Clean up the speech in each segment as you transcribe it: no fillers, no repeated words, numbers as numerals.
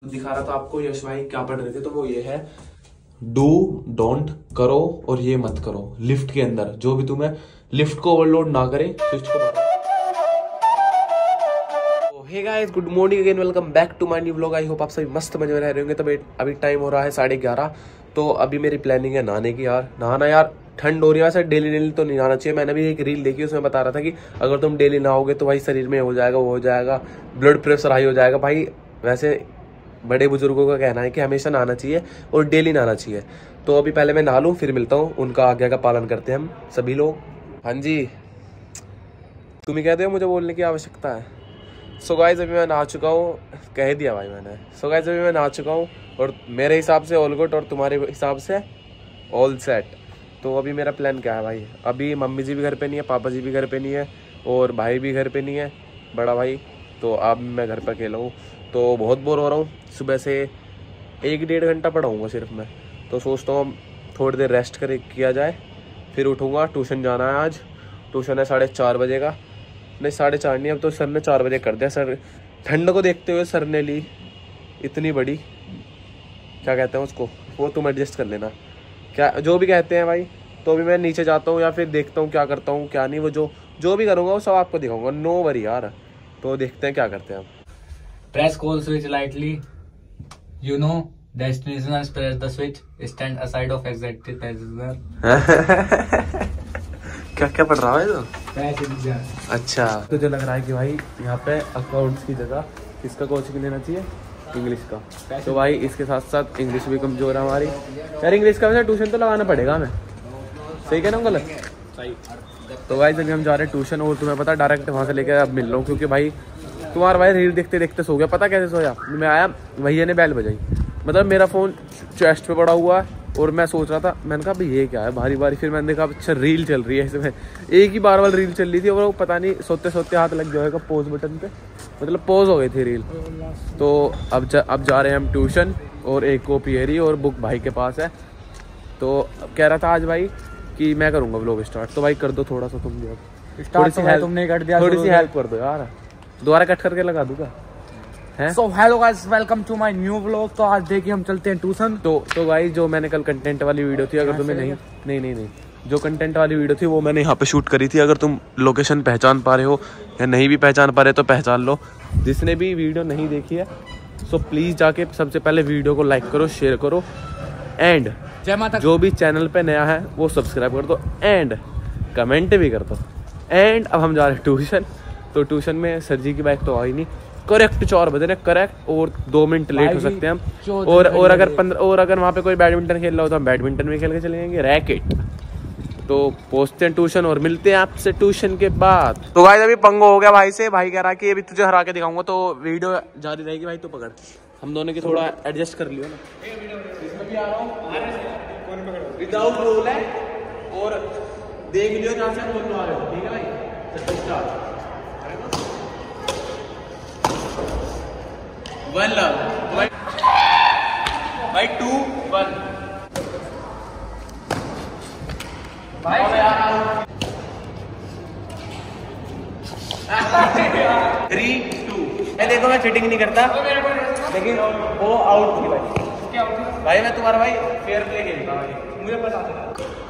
दिखा रहा था आपको यश भाई क्या पढ़ रहे थे, तो वो ये है डू डोंट करो और ये मत करो। लिफ्ट के अंदर जो भी तुम्हें लिफ्ट को ओवरलोड ना करे स्विच को बाहर। Hey guys, good morning again, welcome back to my new vlog. I hope आप सभी मस्त मजे में रह रहे होंगे। तो अभी टाइम हो रहा है 11:30। तो अभी मेरी प्लानिंग है नहाने की। नहाना यार ठंड हो रही है, वैसे डेली तो नहीं नहाना चाहिए। मैंने भी एक रील देखी, उसमें बता रहा था कि अगर तुम डेली नहाओगे तो भाई शरीर में हो जाएगा, वो हो जाएगा, ब्लड प्रेशर हाई हो जाएगा। भाई वैसे बड़े बुजुर्गों का कहना है कि हमेशा नहाना चाहिए और डेली नहाना चाहिए। तो अभी पहले मैं नहा लूँ, फिर मिलता हूँ। उनका आज्ञा का पालन करते हैं हम सभी लोग। हाँ जी, तुम ही कहते हो, मुझे बोलने की आवश्यकता है। सो गाइस, अभी मैं नहा चुका हूँ, कह दिया भाई मैंने। सो गाइस, अभी मैं नहा चुका हूँ और मेरे हिसाब से ऑल गुड और तुम्हारे हिसाब से ऑल सेट। तो अभी मेरा प्लान क्या है भाई, अभी मम्मी जी भी घर पे नहीं है, पापा जी भी घर पे नहीं है और भाई भी घर पे नहीं है, बड़ा भाई। तो अब मैं घर पर अकेला हूँ, तो बहुत बोर हो रहा हूँ। सुबह से 1-1.5 घंटा पढ़ाऊँगा सिर्फ मैं। तो सोचता हूँ थोड़ी देर रेस्ट किया जाए, फिर उठूँगा। ट्यूशन जाना है आज, ट्यूशन है 4:30 बजे का। नहीं 4:30 नहीं, अब तो सर ने 4 बजे कर दिया। सर ठंड को देखते हुए सर ने ली इतनी बड़ी, क्या कहते हैं उसको, वो तुम एडजस्ट कर लेना, क्या जो भी कहते हैं भाई। तो अभी मैं नीचे जाता हूँ या फिर देखता हूँ क्या करता हूँ क्या नहीं। वो जो भी करूँगा वो सब आपको दिखाऊंगा, नो वरी यार। तो देखते हैं क्या करते हैं हम। Press call switch lightly. You know destination and press the switch. Stand aside of exit passenger. क्या पढ़ रहा है तो? अच्छा, तुझे लग रहा है कि भाई यहाँ पे अकाउंट्स की जगह किसका कोचिंग लेना चाहिए? इंग्लिश का। तो भाई इसके साथ साथ इंग्लिश भी कमजोर है हमारी यार। इंग्लिश का वैसे ट्यूशन तो लगाना पड़ेगा हमें, सही कहना हूँ गलत? सही। तो भाई जब हम जा रहे हैं ट्यूशन, और तुम्हें पता डायरेक्ट वहाँ से लेकर अब मिल रहा हूँ, क्योंकि भाई तुम्हारा भाई रील देखते देखते सो गया। पता कैसे सोया? मैं आया, भैया ने बैल बजाई, मतलब मेरा फ़ोन चेस्ट पे पड़ा हुआ है और मैं सोच रहा था, मैंने कहा भाई ये क्या है भारी भारी। फिर मैंने देखा अच्छा रील चल रही है, इसमें एक ही बार रील चल रही थी और वो पता नहीं सोते सोते हाथ लग जाएगा पॉज बटन पे, मतलब पॉज हो गई थी रील। तो अब जा रहे हैं हम ट्यूशन, और एक कॉपी है और बुक भाई के पास है। तो कह रहा था आज भाई कि मैं करूँगा व्लॉग स्टार्ट। तो भाई कर दो थोड़ा सा तुम भी, अब थोड़ी सी हेल्प, तुमने कर दिया, थोड़ी सी हेल्प कर दो यार। दोबारा कट करके लगा दूंगा। So hello guys, welcome to my new vlog. तो आज देखिए हम चलते हैं ट्यूशन। तो भाई जो मैंने कल कंटेंट वाली वीडियो थी, अगर तुम्हें नहीं जो कंटेंट वाली वीडियो थी वो मैंने यहाँ पे शूट करी थी। अगर तुम लोकेशन पहचान पा रहे हो या नहीं भी पहचान पा रहे तो पहचान लो। जिसने भी वीडियो नहीं देखी है सो प्लीज जाके सबसे पहले वीडियो को लाइक करो, शेयर करो, एंड जय माता, जो भी चैनल पे नया है वो सब्सक्राइब कर दो, एंड कमेंट भी कर दो। एंड अब हम जा रहे हैं ट्यूशन। तो ट्यूशन में सर जी की बाइक तो आई नहीं, करेक्ट 4 बजे करेक्ट, और 2 मिनट लेट हो सकते हैं हम। और अगर वहाँ पे कोई बैडमिंटन खेल रहा हो तो हम बैडमिंटन भी खेल के चले जाएंगे, रैकेट। तो पहुंचते हैं ट्यूशन और मिलते हैं आपसे ट्यूशन के बाद। तो भाई अभी पंगो हो गया भाई से। भाई कह रहा कि अभी तुझे हरा के दिखाऊंगा, तो वीडियो जारी रहेगी भाई। तो पकड़, हम दोनों की थोड़ा एडजस्ट कर लियो ना। इसमें भी आ रहा हूँ विदाउट रूल है, और देख लियो जहाँ से बोल रहे हो, ठीक है भाई? स्टार्ट 1 लव भाई 2 1 भाई 3 2। मैं देखो, मैं चीटिंग नहीं करता, लेकिन वो आउट थी भाई। क्या आउट थी भाई? मैं तुम्हारा भाई फेयर प्ले खेलता भाई, मुझे पता था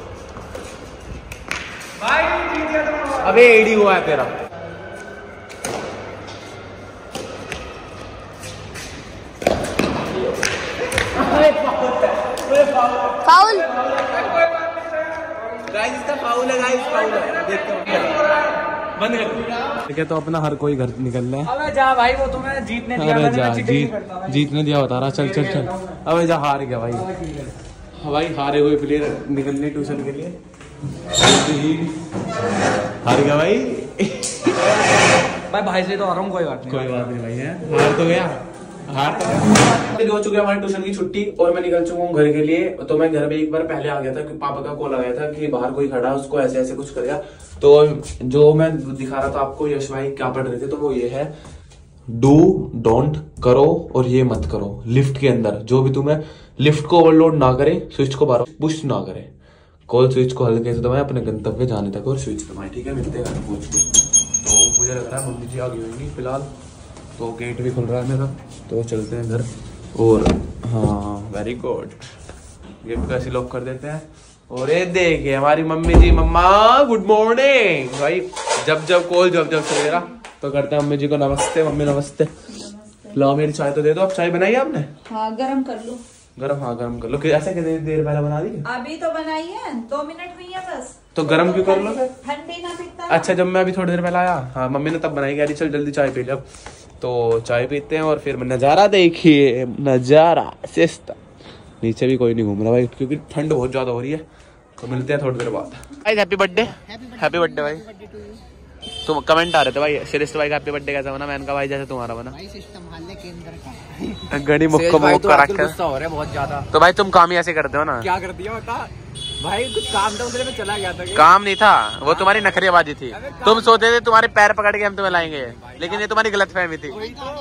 भाई। अबे एडी हुआ है तेरा। फाउल गाइस, इसका फाउल है गाइस, फाउल है। देखते हो, बंद कर। ठीक है, तो अपना हर कोई घर निकल रहा है। अबे जा भाई, वो तुम्हें जीतने दिया, अरे जा, जीतने दिया बता रहा। चल अबे जा, हार गया भाई। हाँ भाई, हारे हुए प्लेयर निकल रहे ट्यूशन के लिए। हार गया भाई। भाई से तो आ रहा हूँ, कोई बात नहीं भाई है। हार तो गया। हो चुकी है हमारी ट्यूशन की छुट्टी और मैं निकल चुका हूँ घर के लिए। तो मैं घर में एक बार पहले आ गया था, क्योंकि पापा का कॉल आ गया था कि बाहर कोई खड़ा है, उसको ऐसे ऐसे कुछ करेगा। तो जो मैं दिखा रहा था आपको यश भाई क्या पढ़ रहे थे, तो वो ये है डू डोंट करो और ये मत करो। लिफ्ट के अंदर जो भी तुम्हें लिफ्ट को ओवरलोड ना करे, स्विच को बार पुश ना करे, कॉल स्विच को हल्के से दबाएं अपने गंतव्य जाने तक और स्विच दबाएं, ठीक है? मिलते हैं घर पहुंच के। तो मुझे लग रहा है मम्मी जी आ गई होंगी फिलहाल। तो गेट भी खुल रहा है मेरा, तो चलते हैं घर। और हाँ वेरी गुड, गिफ्ट को ऐसे लॉक कर देते हैं। और ये देखिए हमारी mummy ji, mama good morning भाई। जब जब कॉल जब चलेगा तो करते हैं मम्मी जी को नमस्ते। मम्मी नमस्ते। लो मेरी चाय तो दे दो। अब चाय बनाई आपने? हाँ गरम कर लो। गरम? हाँ गरम कर लो। ऐसे कितनी देर पहले बना दी? अभी तो बनाई है, 2 मिनट हुई है बस। तो गरम क्यों कर लो फिर? ठंडी ना पीता। अच्छा जब मैं अभी थोड़ी देर पहले आया, हाँ मम्मी ने तब बनाई, कह रही चल जल्दी चाय पी ले। अब तो चाय पीते हैं और फिर नजारा देखिए, नजारा सिस्टा। नीचे भी कोई नहीं घूम रहा भाई क्योंकि ठंड बहुत ज्यादा हो रही है। तो मिलते हैं थोड़ी देर बाद। हैप्पी बर्थडे, हैप्पी बर्थडे भाई। तो कमेंट आ रहे थे भाई श्रेष्ठ भाई का हैप्पी बर्थडे कैसा बना। मैंने कहा भाई जैसे तुम्हारा बना। गड़ी मुक्को मुक्को रखा हो रहा है बहुत ज्यादा। तो भाई तुम काम ही ऐसे करते हो ना। क्या कर दिया बता भाई? कुछ काम था उसमें चला गया था। काम नहीं था वो, तुम्हारी नखरेबाजी थी। तुम सोचते थे तुम्हारे पैर पकड़ के हम तुम्हें लाएंगे, लेकिन ये तुम्हारी गलतफहमी थी।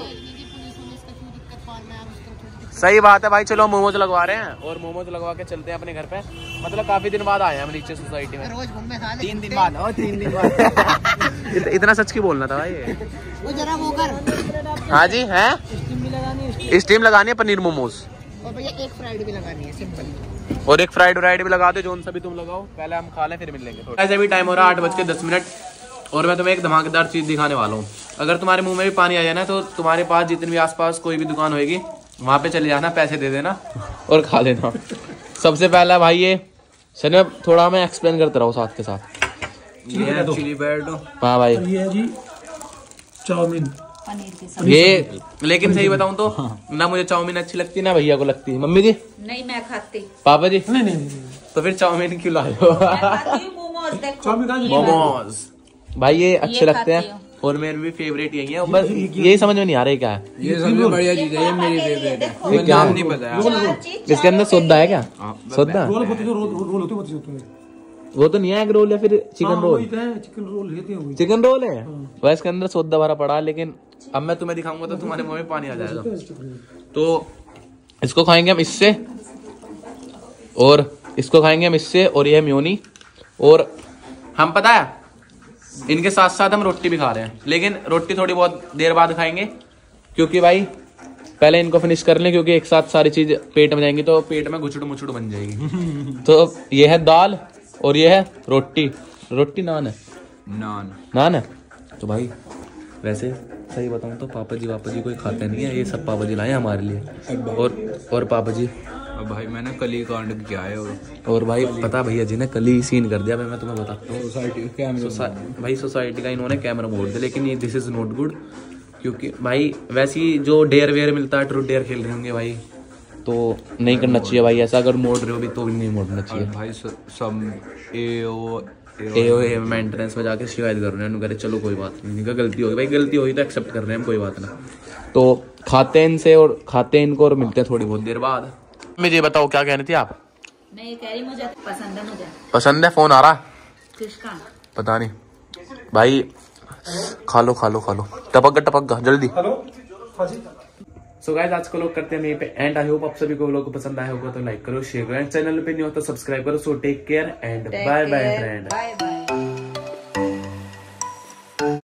सही बात है भाई। चलो मोमोज लगवा रहे हैं और मोमोज लगवा के चलते हैं अपने घर पे। मतलब काफी दिन बाद आए हैं हम नीचे सोसाइटी में। रोज घूमने 3 दिन बाद। 3 दिन बाद। इतना सच की बोलना था भाई। वो जरा वो कर। हाँ जी है, स्टीम लगानी है पनीर मोमोज। और भैया एक फ्राइड भी लगानी है सिंपल। और एक फ्राइड भी लगा दो, जोन सा भी तुम लगाओ। पहले हम खा लें फिर मिलेंगे। ऐसे भी टाइम हो रहा है 8:10 और मैं तुम्हें एक धमाकेदार चीज दिखाने वाला हूँ। अगर तुम्हारे मुंह में भी पानी आ जाए ना तो तुम्हारे पास जितनी भी आसपास कोई भी दुकान होगी वहां पे चले जाना, पैसे दे देना और खा लेना। सबसे पहला भाई ये सर थोड़ा मैं एक्सप्लेन करता रहा साथ के साथ। Chilli bread. हाँ भाई ये जी चाउमीन ये, लेकिन सही बताऊं तो ना मुझे चाउमीन अच्छी लगती ना भैया को लगती है। मम्मी जी नहीं मैं खाती। पापा जी नहीं। तो फिर चाउमीन क्यों लाए हो? मोमोज भाई ये अच्छे लगते हैं और मेरे भी फेवरेट यही है। बस यही समझ में नहीं आ रहा है क्या है। ये सबसे बढ़िया चीज है, ये मेरी फेवरेट है। ये क्या नहीं पता है इसके अंदर सोदा है क्या? सोदा वो तो नहीं है एग रोल या फिर चिकन रोल? चिकन रोल है वह, इसके अंदर सोदा भरा पड़ा। लेकिन अब मैं तुम्हें दिखाऊंगा तो तुम्हारे मुंह में पानी आ जाएगा। तो इसको खाएंगे हम इससे और इसको खाएंगे हम इससे और ये म्योनी। और हम पता है इनके साथ साथ हम रोटी भी खा रहे हैं, लेकिन रोटी थोड़ी बहुत देर बाद खाएंगे क्योंकि भाई पहले इनको फिनिश कर लें क्योंकि एक साथ सारी चीज पेट में जाएंगी तो पेट में गुचड़ मुचड़ बन जाएगी। तो ये है दाल और ये है रोटी। रोटी नान है, नान है। तो भाई वैसे सही बताऊं तो पापा जी कोई खाते नहीं है, ये सब पापा जी लाए हमारे लिए। और पापा जी भाई मैंने कल ही कांड किया है। और भाई पता भैया जी ने कल ही सीन कर दिया। मैं तुम्हें बताता हूँ भाई सोसाइटी का इन्होंने कैमरा मोड़ दिया, लेकिन ये दिस इज नॉट गुड क्योंकि भाई वैसी जो डेयर वेयर मिलता है ट्रू डेयर खेल रहे होंगे भाई तो नहीं करना चाहिए भाई ऐसा। अगर मोड़ रहे हो भी तो भी नहीं मोड़ना चाहिए भाई। सब ए मेंटेनेंस में जाके शिकायत कर रहे हैं, करे चलो कोई बात नहीं, इनका गलती होगी भाई, गलती होगी तो एक्सेप्ट कर रहे हैं हम, कोई बात ना। तो खाते हैं इनसे और खाते हैं इनको और मिलते हैं थोड़ी बहुत देर बाद। मुझे बताओ क्या कहनी थी आप? मैं कह रही मुझे पसंद है। मुझे पसंद है। फोन आ रहा किसका पता नहीं भाई। खा लो टपक गा जल्दी। सो गाइस आज को लोग करते हैं यहीं पे एंड। आई होप आप सभी को लोगों को पसंद आया होगा तो लाइक करो, शेयर करो, चैनल पे नहीं हो तो सब्सक्राइब करो। So take care and bye bye friend.